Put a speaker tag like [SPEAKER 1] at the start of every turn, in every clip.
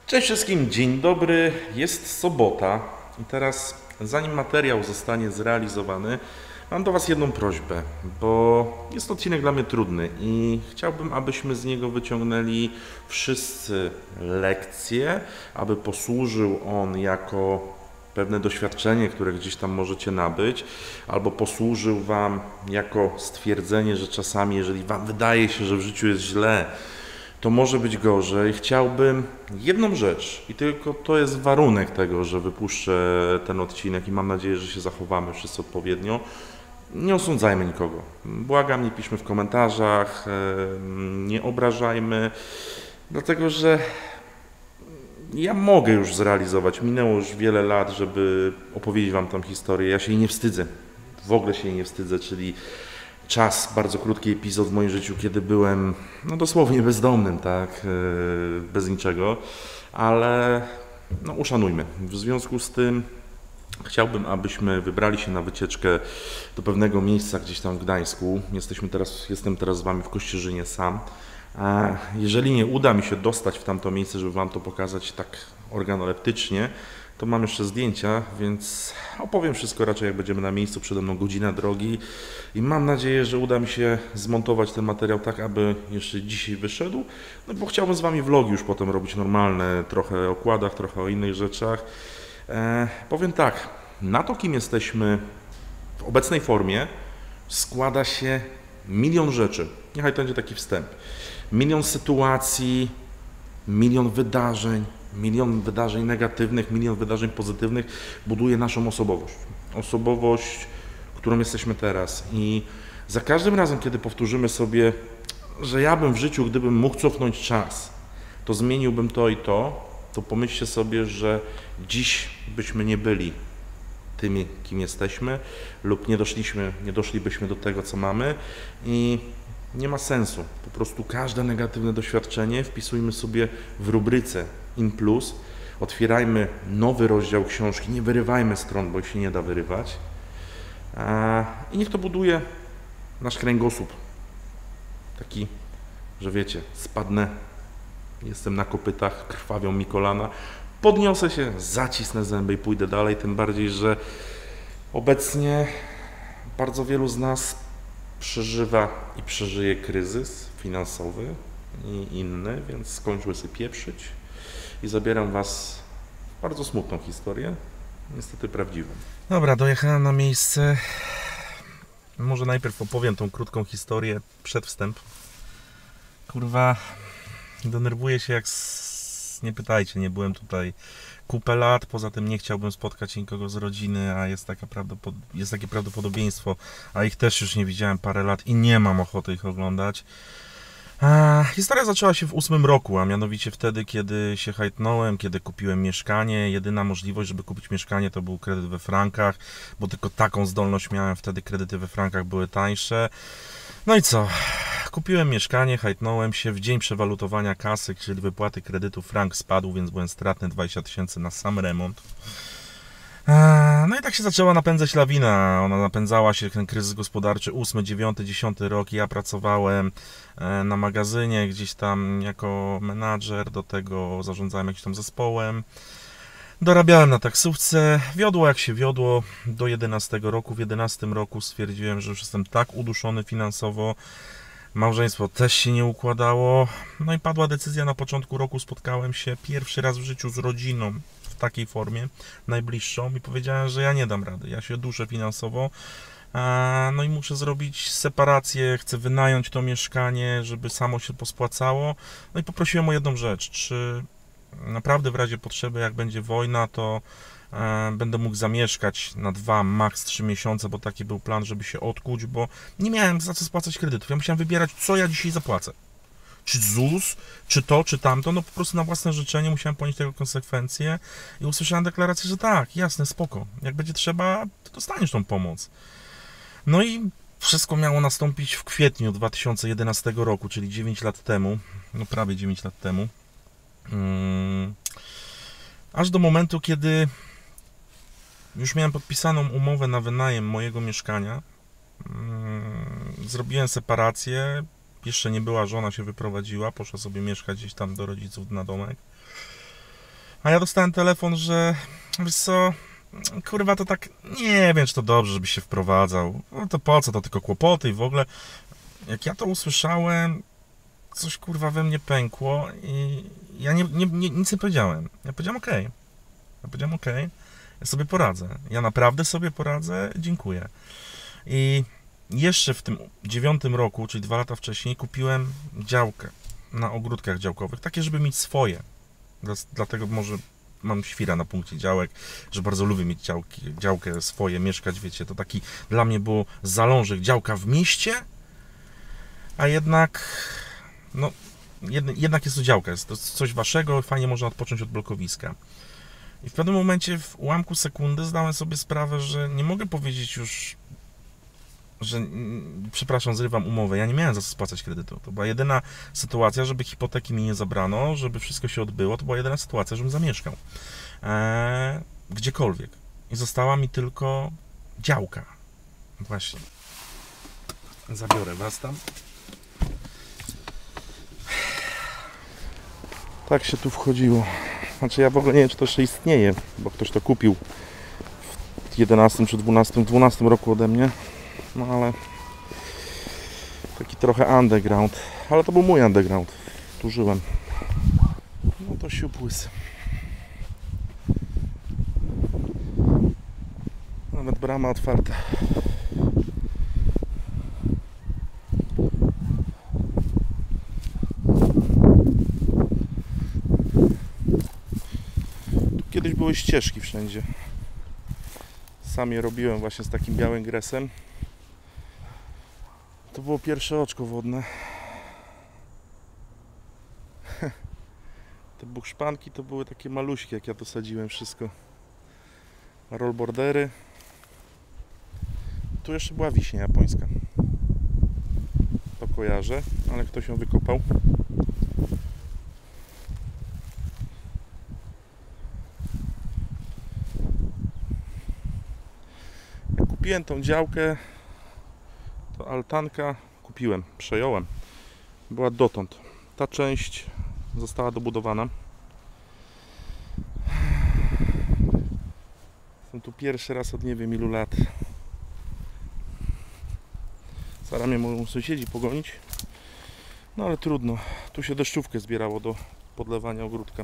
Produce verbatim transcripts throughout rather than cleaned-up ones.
[SPEAKER 1] Cześć wszystkim, dzień dobry, jest sobota i teraz zanim materiał zostanie zrealizowany, mam do Was jedną prośbę, bo jest to odcinek dla mnie trudny i chciałbym, abyśmy z niego wyciągnęli wszyscy lekcje, aby posłużył on jako pewne doświadczenie, które gdzieś tam możecie nabyć, albo posłużył Wam jako stwierdzenie, że czasami, jeżeli Wam wydaje się, że w życiu jest źle, to może być gorzej. Chciałbym jedną rzecz i tylko to jest warunek tego, że wypuszczę ten odcinek i mam nadzieję, że się zachowamy wszyscy odpowiednio. Nie osądzajmy nikogo. Błagam, nie piszmy w komentarzach, nie obrażajmy, dlatego że ja mogę już zrealizować. Minęło już wiele lat, żeby opowiedzieć Wam tą historię. Ja się jej nie wstydzę. W ogóle się jej nie wstydzę, czyli czas, bardzo krótki epizod w moim życiu, kiedy byłem no dosłownie bezdomnym, tak, bez niczego, ale no uszanujmy. W związku z tym chciałbym, abyśmy wybrali się na wycieczkę do pewnego miejsca gdzieś tam w Gdańsku. Jesteśmy teraz, jestem teraz z Wami w Kościerzynie sam. A jeżeli nie uda mi się dostać w tamto miejsce, żeby Wam to pokazać tak organoleptycznie, to mam jeszcze zdjęcia, więc opowiem wszystko raczej jak będziemy na miejscu, przede mną godzina drogi i mam nadzieję, że uda mi się zmontować ten materiał tak, aby jeszcze dzisiaj wyszedł, no bo chciałbym z Wami vlogi już potem robić normalne, trochę o okładach, trochę o innych rzeczach. E, powiem tak, na to kim jesteśmy w obecnej formie składa się milion rzeczy, niechaj to będzie taki wstęp, milion sytuacji, milion wydarzeń, milion wydarzeń negatywnych, milion wydarzeń pozytywnych buduje naszą osobowość. Osobowość, którą jesteśmy teraz. I za każdym razem, kiedy powtórzymy sobie, że ja bym w życiu, gdybym mógł cofnąć czas, to zmieniłbym to i to, to pomyślcie sobie, że dziś byśmy nie byli tymi, kim jesteśmy, lub nie doszliśmy, nie doszlibyśmy do tego, co mamy i nie ma sensu. Po prostu każde negatywne doświadczenie wpisujmy sobie w rubryce in plus, otwierajmy nowy rozdział książki, nie wyrywajmy stron, bo się nie da wyrywać i niech to buduje nasz kręgosłup. Taki, że wiecie, spadnę, jestem na kopytach, krwawią mi kolana, podniosę się, zacisnę zęby i pójdę dalej, tym bardziej, że obecnie bardzo wielu z nas przeżywa i przeżyje kryzys finansowy i inny, więc skończmy sobie pieprzyć i zabieram Was w bardzo smutną historię, niestety prawdziwą. Dobra, dojechałem na miejsce. Może najpierw opowiem tą krótką historię, przedwstęp. Kurwa, denerwuję się jak s... nie pytajcie, nie byłem tutaj kupę lat, poza tym nie chciałbym spotkać nikogo z rodziny, a jest, taka prawdopod... jest takie prawdopodobieństwo, a ich też już nie widziałem parę lat i nie mam ochoty ich oglądać. A, historia zaczęła się w ósmym roku, a mianowicie wtedy, kiedy się hajtnąłem, kiedy kupiłem mieszkanie. Jedyna możliwość, żeby kupić mieszkanie, to był kredyt we frankach, bo tylko taką zdolność miałem, wtedy kredyty we frankach były tańsze. No i co? Kupiłem mieszkanie, hajtnąłem się, w dzień przewalutowania kasy, czyli wypłaty kredytu, frank spadł, więc byłem stratny dwadzieścia tysięcy na sam remont. No i tak się zaczęła napędzać lawina, ona napędzała się, ten kryzys gospodarczy, ósmy, dziewiąty, dziesiąty rok, ja pracowałem na magazynie gdzieś tam jako menadżer, do tego zarządzałem jakimś tam zespołem, dorabiałem na taksówce, wiodło jak się wiodło do jedenastego roku, w jedenastym roku stwierdziłem, że już jestem tak uduszony finansowo, małżeństwo też się nie układało, no i padła decyzja, na początku roku spotkałem się pierwszy raz w życiu z rodziną, w takiej formie, najbliższą i powiedziałem, że ja nie dam rady, ja się duszę finansowo, no i muszę zrobić separację, chcę wynająć to mieszkanie, żeby samo się pospłacało, no i poprosiłem o jedną rzecz, czy naprawdę w razie potrzeby, jak będzie wojna, to będę mógł zamieszkać na dwa, maks trzy miesiące, bo taki był plan, żeby się odkuć, bo nie miałem za co spłacać kredytów, ja musiałem wybierać, co ja dzisiaj zapłacę. Czy ZUS, czy to, czy tamto, no po prostu na własne życzenie musiałem ponieść tego konsekwencje i usłyszałem deklarację, że tak, jasne, spoko, jak będzie trzeba, to dostaniesz tą pomoc. No i wszystko miało nastąpić w kwietniu dwa tysiące jedenastego roku, czyli dziewięć lat temu, no prawie dziewięć lat temu, hmm. aż do momentu, kiedy już miałem podpisaną umowę na wynajem mojego mieszkania, hmm. zrobiłem separację, jeszcze nie była żona, się wyprowadziła, poszła sobie mieszkać gdzieś tam do rodziców na domek. A ja dostałem telefon, że wiesz co, kurwa to tak, nie wiem czy to dobrze, żebyś się wprowadzał. No to po co, to tylko kłopoty i w ogóle. Jak ja to usłyszałem, coś kurwa we mnie pękło i ja nie, nie, nie, nic nie powiedziałem. Ja powiedziałem okej. Okay. Ja powiedziałem okej, okay. Ja sobie poradzę. Ja naprawdę sobie poradzę, dziękuję. I jeszcze w tym dziewiątym roku, czyli dwa lata wcześniej, kupiłem działkę na ogródkach działkowych, takie, żeby mieć swoje. Dlatego może mam świra na punkcie działek, że bardzo lubię mieć działki, działkę swoje, mieszkać, wiecie, to taki dla mnie było zalążek, działka w mieście, a jednak, no, jednak jest to działka, jest to coś waszego, fajnie można odpocząć od blokowiska. I w pewnym momencie, w ułamku sekundy, zdałem sobie sprawę, że nie mogę powiedzieć już, że przepraszam, zrywam umowę. Ja nie miałem za co spłacać kredytu. To była jedyna sytuacja, żeby hipoteki mi nie zabrano, żeby wszystko się odbyło. To była jedyna sytuacja, żebym zamieszkał. Eee, gdziekolwiek. I została mi tylko działka. Właśnie. Zabiorę was tam. Tak się tu wchodziło. Znaczy ja w ogóle nie wiem, czy to jeszcze istnieje, bo ktoś to kupił w jedenastym czy dwunastym, dwunastym roku ode mnie. No ale taki trochę underground. Ale to był mój underground. Tu żyłem. No to siup łysy. Nawet brama otwarta. Tu kiedyś były ścieżki wszędzie. Sam je robiłem właśnie z takim białym gresem. To było pierwsze oczko wodne. Te buchszpanki to były takie maluśkie, jak ja to sadziłem wszystko. Rollbordery. Tu jeszcze była wiśnia japońska. To kojarzę, ale ktoś ją wykopał. Jak kupiłem tą działkę, to altanka kupiłem, przejąłem. Była dotąd. Ta część została dobudowana. Jestem tu pierwszy raz od nie wiem ilu lat. Zaraz mnie mogą sąsiedzi pogonić. No ale trudno. Tu się deszczówkę zbierało do podlewania ogródka.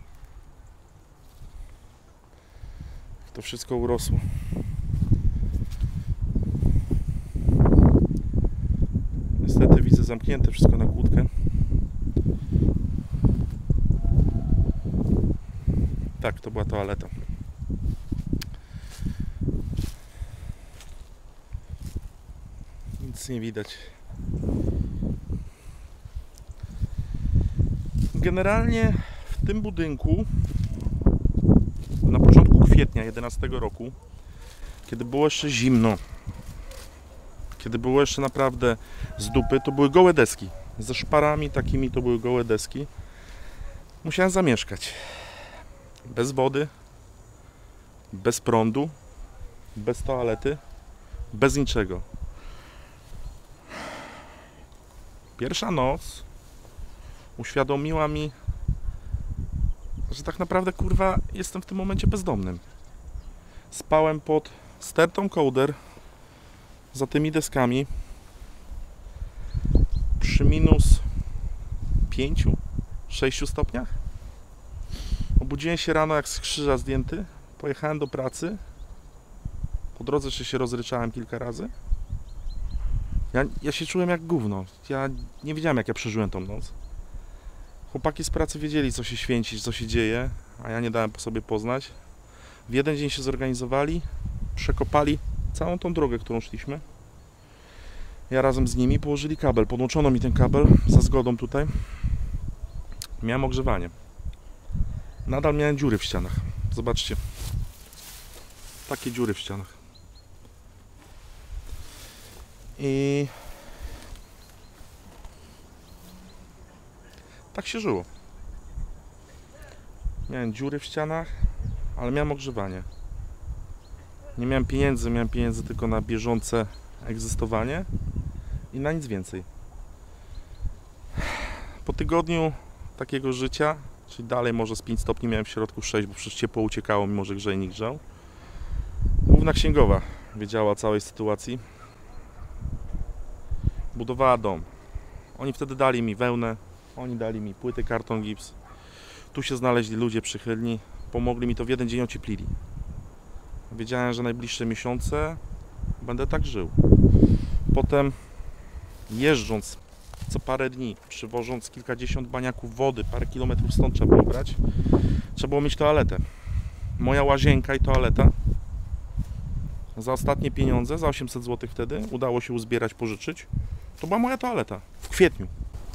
[SPEAKER 1] To wszystko urosło. Niestety widzę zamknięte wszystko na kłódkę. Tak, to była toaleta. Nic nie widać. Generalnie w tym budynku na początku kwietnia jedenastego roku, kiedy było jeszcze zimno, kiedy było jeszcze naprawdę z dupy, to były gołe deski. Ze szparami takimi to były gołe deski. Musiałem zamieszkać. Bez wody, bez prądu, bez toalety, bez niczego. Pierwsza noc uświadomiła mi, że tak naprawdę, kurwa, jestem w tym momencie bezdomnym. Spałem pod stertą kołder za tymi deskami przy minus pięciu, sześciu stopniach. Obudziłem się rano jak z krzyża zdjęty. Pojechałem do pracy. Po drodze jeszcze się rozryczałem kilka razy. Ja, ja się czułem jak gówno. Ja nie wiedziałem, jak ja przeżyłem tą noc. Chłopaki z pracy wiedzieli, co się święci, co się dzieje, a ja nie dałem po sobie poznać. W jeden dzień się zorganizowali, przekopali całą tą drogę, którą szliśmy. Ja razem z nimi położyli kabel. Podłączono mi ten kabel za zgodą tutaj. Miałem ogrzewanie. Nadal miałem dziury w ścianach. Zobaczcie. Takie dziury w ścianach. I tak się żyło. Miałem dziury w ścianach, ale miałem ogrzewanie. Nie miałem pieniędzy, miałem pieniędzy tylko na bieżące egzystowanie i na nic więcej. Po tygodniu takiego życia, Czyli dalej może z pięć stopni miałem w środku sześć, bo przecież ciepło uciekało, mimo że grzejnik grzał. Główna księgowa wiedziała o całej sytuacji. Budowała dom. Oni wtedy dali mi wełnę, oni dali mi płyty, karton, gips. Tu się znaleźli ludzie przychylni, pomogli mi to w jeden dzień ocieplili. Wiedziałem, że najbliższe miesiące będę tak żył. Potem jeżdżąc co parę dni, przywożąc kilkadziesiąt baniaków wody, parę kilometrów stąd trzeba było brać, trzeba było mieć toaletę. Moja łazienka i toaleta za ostatnie pieniądze, za osiemset złotych wtedy, udało się uzbierać, pożyczyć. To była moja toaleta w kwietniu.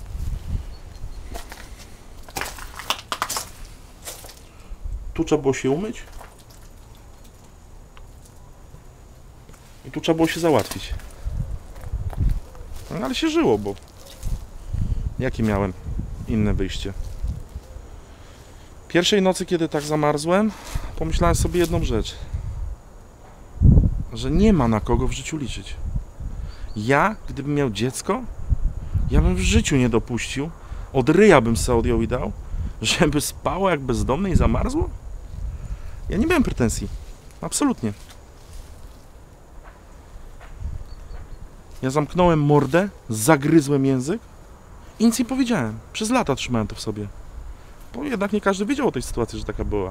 [SPEAKER 1] Tu trzeba było się umyć i tu trzeba było się załatwić. No, ale się żyło, bo jakie miałem inne wyjście? Pierwszej nocy, kiedy tak zamarzłem, pomyślałem sobie jedną rzecz, że nie ma na kogo w życiu liczyć. Ja, gdybym miał dziecko, ja bym w życiu nie dopuścił, od ryja bym se odjął i dał, żeby spało jak bezdomne i zamarzło? Ja nie miałem pretensji. Absolutnie. Ja zamknąłem mordę, zagryzłem język i nic nie powiedziałem. Przez lata trzymałem to w sobie. Bo jednak nie każdy wiedział o tej sytuacji, że taka była.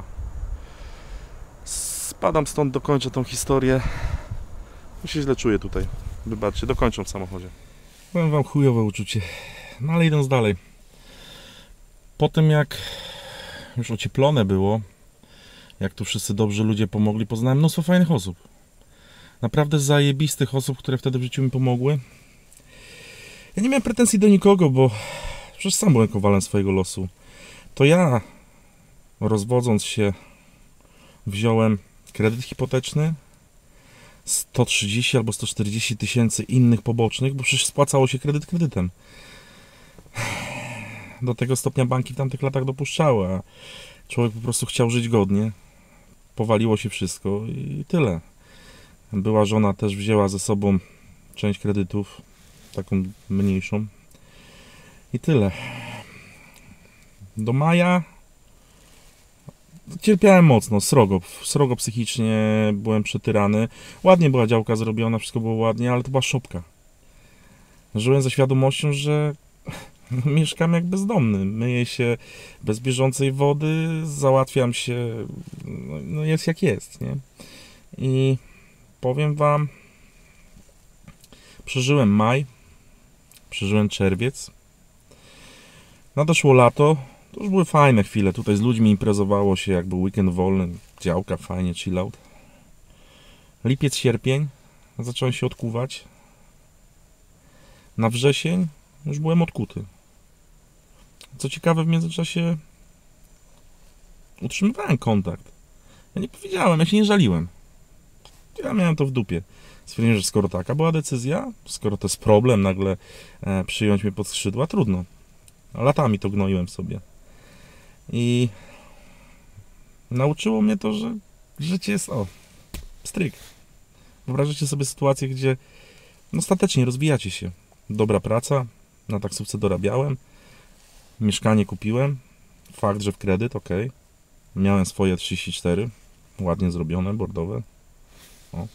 [SPEAKER 1] Spadam stąd, dokończę tą historię. Ja się źle czuję tutaj. Wybaczcie, dokończę w samochodzie. Powiem wam chujowe uczucie. No ale idąc dalej. Po tym jak już ocieplone było, jak tu wszyscy dobrzy ludzie pomogli, poznałem mnóstwo fajnych osób. Naprawdę zajebistych osób, które wtedy w życiu mi pomogły. Ja nie miałem pretensji do nikogo, bo przecież sam byłem kowalem swojego losu. To ja, rozwodząc się, wziąłem kredyt hipoteczny, sto trzydzieści albo sto czterdzieści tysięcy innych pobocznych, bo przecież spłacało się kredyt kredytem. Do tego stopnia banki w tamtych latach dopuszczały, a człowiek po prostu chciał żyć godnie. Powaliło się wszystko i tyle. Była żona też wzięła ze sobą część kredytów, taką mniejszą. I tyle. Do maja cierpiałem mocno, srogo, srogo psychicznie byłem przetyrany. Ładnie była działka zrobiona, wszystko było ładnie, ale to była szopka. Żyłem ze świadomością, że mieszkam jak bezdomny. Myję się bez bieżącej wody, załatwiam się, no jest jak jest, nie? I powiem wam, przeżyłem maj, przeżyłem czerwiec, nadeszło lato, to już były fajne chwile, tutaj z ludźmi imprezowało się, jak był weekend wolny, działka, fajnie, chill out. Lipiec, sierpień, zacząłem się odkuwać, na wrzesień już byłem odkuty. Co ciekawe, w międzyczasie utrzymywałem kontakt. Ja nie powiedziałem, ja się nie żaliłem. Ja miałem to w dupie. Stwierdziłem, że skoro taka była decyzja, skoro to jest problem, nagle e, przyjąć mnie pod skrzydła, trudno. Latami to gnoiłem sobie. I nauczyło mnie to, że życie jest, o, stryk. Wyobraźcie sobie sytuację, gdzie no, ostatecznie rozwijacie się. Dobra praca, na taksówce dorabiałem, mieszkanie kupiłem, fakt, że w kredyt, ok. Miałem swoje trzydzieści cztery, ładnie zrobione, bordowe. O.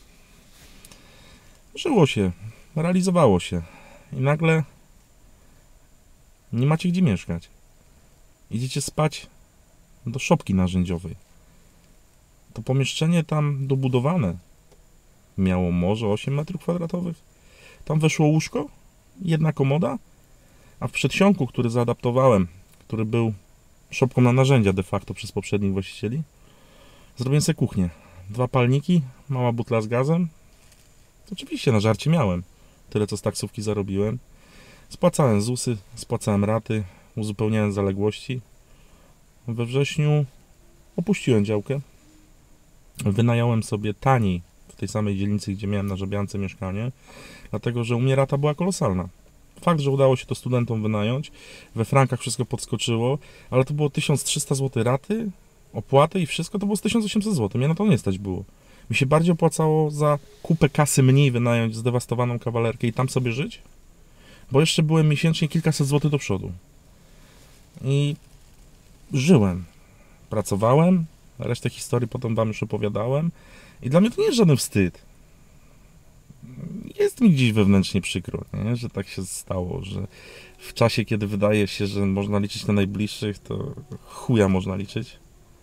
[SPEAKER 1] Żyło się, realizowało się i nagle nie macie gdzie mieszkać. Idziecie spać do szopki narzędziowej. To pomieszczenie tam dobudowane miało może osiem metrów kwadratowych. Tam weszło łóżko, jedna komoda, a w przedsionku, który zaadaptowałem, który był szopką na narzędzia de facto przez poprzednich właścicieli, zrobiłem sobie kuchnię. Dwa palniki, mała butla z gazem. Oczywiście na żarcie miałem. Tyle, co z taksówki zarobiłem. Spłacałem zusy, spłacałem raty, uzupełniałem zaległości. We wrześniu opuściłem działkę. Wynająłem sobie taniej w tej samej dzielnicy, gdzie miałem na Żabiance mieszkanie, dlatego, że u mnie rata była kolosalna. Fakt, że udało się to studentom wynająć, we frankach wszystko podskoczyło, ale to było tysiąc trzysta złotych raty, opłaty i wszystko to było z tysiąc osiemset złotych. Mnie na to nie stać było. Mi się bardziej opłacało za kupę kasy mniej wynająć zdewastowaną kawalerkę i tam sobie żyć, bo jeszcze byłem miesięcznie kilkaset złotych do przodu. I żyłem, pracowałem, resztę historii potem wam już opowiadałem i dla mnie to nie jest żaden wstyd. Jest mi gdzieś wewnętrznie przykro, nie? Że tak się stało, że w czasie, kiedy wydaje się, że można liczyć na najbliższych, to chuja można liczyć.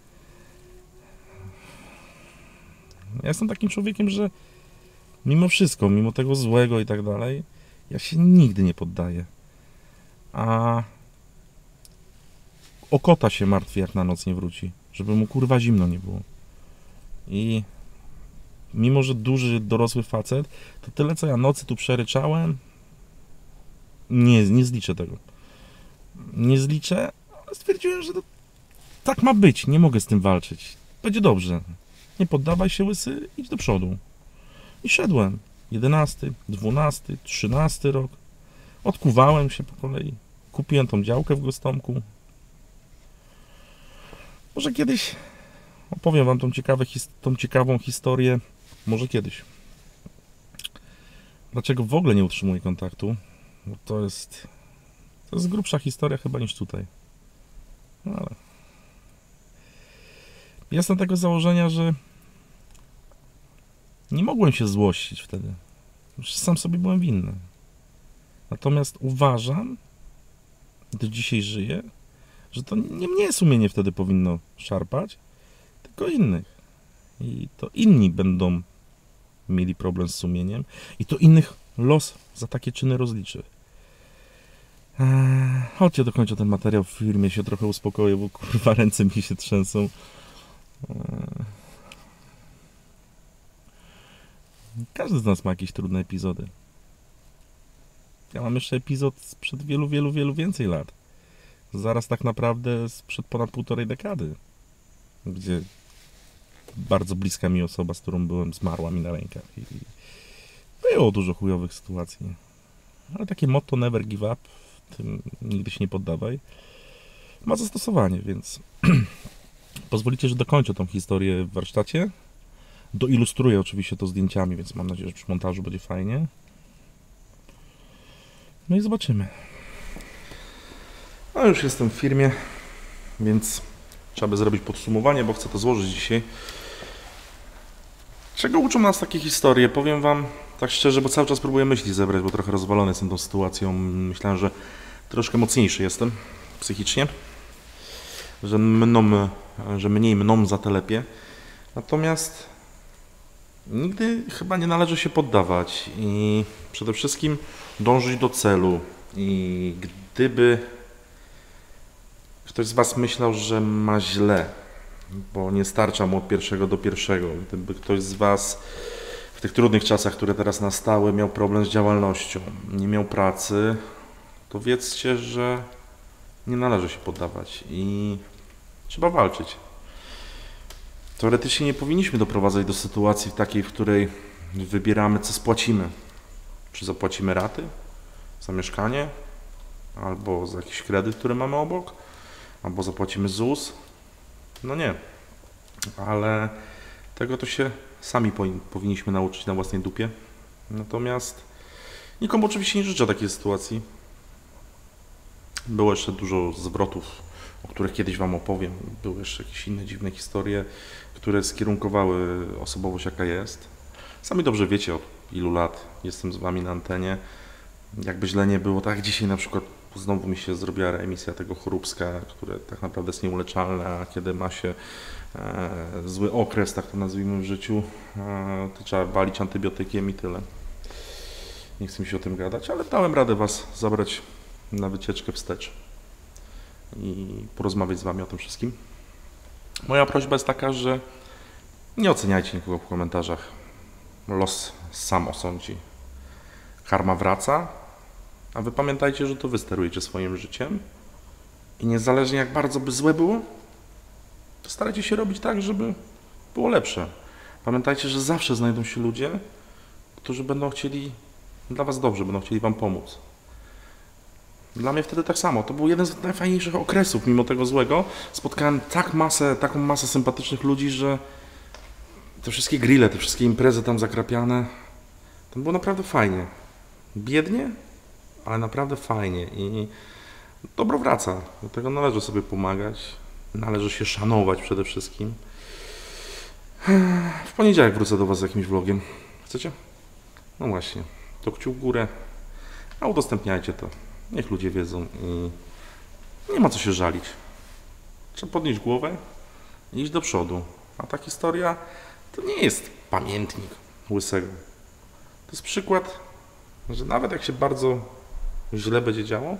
[SPEAKER 1] Ja jestem takim człowiekiem, że mimo wszystko, mimo tego złego i tak dalej, ja się nigdy nie poddaję. A o kota się martwi, jak na noc nie wróci, żeby mu kurwa zimno nie było. I mimo że duży, dorosły facet, to tyle, co ja nocy tu przeryczałem, nie, nie zliczę tego. Nie zliczę, ale stwierdziłem, że to tak ma być, nie mogę z tym walczyć. Będzie dobrze. Nie poddawaj się, łysy, idź do przodu. I szedłem. Jedenasty, dwunasty, trzynasty rok. Odkuwałem się po kolei. Kupiłem tą działkę w Gostomku. Może kiedyś opowiem wam tą, ciekawe, tą ciekawą historię. Może kiedyś. Dlaczego w ogóle nie utrzymuję kontaktu? Bo to jest... To jest grubsza historia chyba niż tutaj. No ale... Jestem tego założenia, że nie mogłem się złościć wtedy. Już sam sobie byłem winny. Natomiast uważam, do dzisiaj żyję, że to nie mnie sumienie wtedy powinno szarpać, tylko innych. I to inni będą mieli problem z sumieniem i to innych los za takie czyny rozliczy. Eee, chodźcie, dokończę ten materiał w filmie, się trochę uspokoję, bo kurwa ręce mi się trzęsą. Eee. Każdy z nas ma jakieś trudne epizody. Ja mam jeszcze epizod sprzed wielu, wielu, wielu więcej lat. Zaraz tak naprawdę sprzed ponad półtorej dekady. Gdzie bardzo bliska mi osoba, z którą byłem, zmarła mi na rękach. I było dużo chujowych sytuacji. Ale takie motto never give up, tym nigdy się nie poddawaj, ma zastosowanie, więc pozwolicie, że dokończę tą historię w warsztacie. Doilustruję oczywiście to zdjęciami, więc mam nadzieję, że przy montażu będzie fajnie. No i zobaczymy. No już jestem w firmie, więc trzeba by zrobić podsumowanie, bo chcę to złożyć dzisiaj. Czego uczą nas takie historie? Powiem wam tak szczerze, bo cały czas próbuję myśli zebrać, bo trochę rozwalony jestem tą sytuacją. Myślałem, że troszkę mocniejszy jestem psychicznie, że, mną, że mniej mną zatelepie. Natomiast nigdy chyba nie należy się poddawać i przede wszystkim dążyć do celu. I gdyby ktoś z was myślał, że ma źle, bo nie starcza mu od pierwszego do pierwszego, gdyby ktoś z was w tych trudnych czasach, które teraz nastały, miał problem z działalnością, nie miał pracy, to wiedzcie, że nie należy się poddawać i trzeba walczyć. Teoretycznie nie powinniśmy doprowadzać do sytuacji takiej, w której wybieramy, co spłacimy. Czy zapłacimy raty za mieszkanie, albo za jakiś kredyt, który mamy obok, albo zapłacimy ZUS. No nie, ale tego to się sami powinniśmy nauczyć na własnej dupie. Natomiast nikomu oczywiście nie życzę takiej sytuacji. Było jeszcze dużo zwrotów, o których kiedyś wam opowiem. Były jeszcze jakieś inne dziwne historie, które skierunkowały osobowość, jaka jest. Sami dobrze wiecie, od ilu lat jestem z wami na antenie. Jakby źle nie było, tak dzisiaj na przykład znowu mi się zrobiła reemisja tego choróbska, które tak naprawdę jest nieuleczalne, a kiedy ma się e, zły okres, tak to nazwijmy w życiu, e, to trzeba walić antybiotykiem i tyle. Nie chcę mi się o tym gadać, ale dałem radę was zabrać na wycieczkę wstecz i porozmawiać z wami o tym wszystkim. Moja prośba jest taka, że nie oceniajcie nikogo w komentarzach. Los sam osądzi. Karma wraca, a wy pamiętajcie, że to wy sterujecie swoim życiem i niezależnie jak bardzo by złe było, to starajcie się robić tak, żeby było lepsze. Pamiętajcie, że zawsze znajdą się ludzie, którzy będą chcieli dla was dobrze, będą chcieli wam pomóc. Dla mnie wtedy tak samo. To był jeden z najfajniejszych okresów, mimo tego złego. Spotkałem tak masę, taką masę sympatycznych ludzi, że te wszystkie grille, te wszystkie imprezy tam zakrapiane, to było naprawdę fajnie. Biednie, ale naprawdę fajnie i dobro wraca. Do tego należy sobie pomagać. Należy się szanować przede wszystkim. W poniedziałek wrócę do Was z jakimś vlogiem. Chcecie? No właśnie. To kciuk w górę. A udostępniajcie to. Niech ludzie wiedzą i nie ma co się żalić. Trzeba podnieść głowę i iść do przodu. A ta historia to nie jest pamiętnik Łysego. To jest przykład, że nawet jak się bardzo źle będzie działo,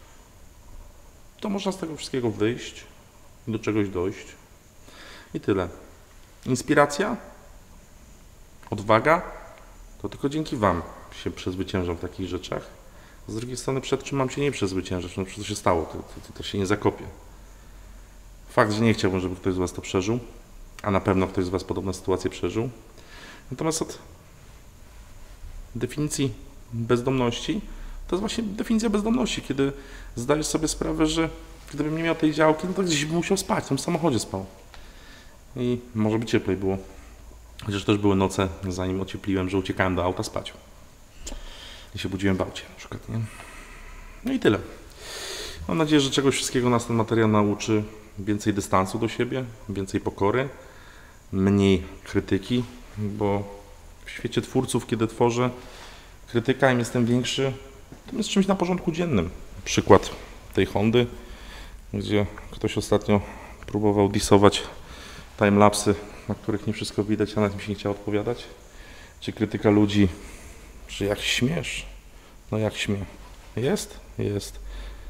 [SPEAKER 1] to można z tego wszystkiego wyjść i do czegoś dojść. I tyle. Inspiracja, odwaga, to tylko dzięki Wam się przezwyciężam w takich rzeczach. Z drugiej strony, przed czym mam się nie przezwyciężać? No przecież to się stało, to, to, to się nie zakopie. Fakt, że nie chciałbym, żeby ktoś z Was to przeżył, a na pewno ktoś z Was podobną sytuację przeżył. Natomiast od definicji bezdomności, to jest właśnie definicja bezdomności, kiedy zdajesz sobie sprawę, że gdybym nie miał tej działki, no to gdzieś bym musiał spać, w tym samochodzie spał. I może by cieplej było. Chociaż też były noce, zanim ociepliłem, że uciekałem do auta spać. I się budziłem w aucie na przykład, nie? No i tyle. Mam nadzieję, że czegoś wszystkiego nas ten materiał nauczy. Więcej dystansu do siebie, więcej pokory, mniej krytyki, bo w świecie twórców, kiedy tworzę, krytyka, im jestem większy, to jest czymś na porządku dziennym. Przykład tej Hondy, gdzie ktoś ostatnio próbował disować timelapsy, na których nie wszystko widać, a nawet mi się nie chciał odpowiadać. Czy krytyka ludzi, że jak śmiesz? No jak śmie? Jest? Jest.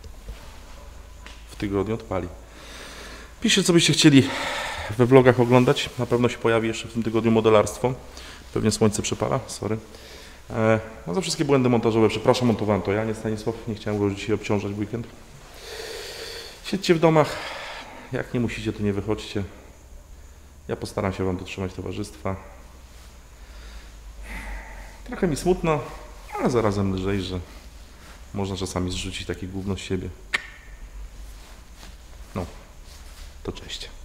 [SPEAKER 1] W tygodniu odpali. Piszcie, co byście chcieli we vlogach oglądać. Na pewno się pojawi jeszcze w tym tygodniu modelarstwo. Pewnie słońce przepala, sorry. E, no za wszystkie błędy montażowe, przepraszam, montowałem to ja, nie Stanisław. Nie chciałem go już dzisiaj obciążać w weekend. Siedźcie w domach. Jak nie musicie, to nie wychodźcie. Ja postaram się Wam dotrzymać towarzystwa. Trochę mi smutno, ale zarazem lżej, że można czasami zrzucić takie gówno z siebie. No, to cześć.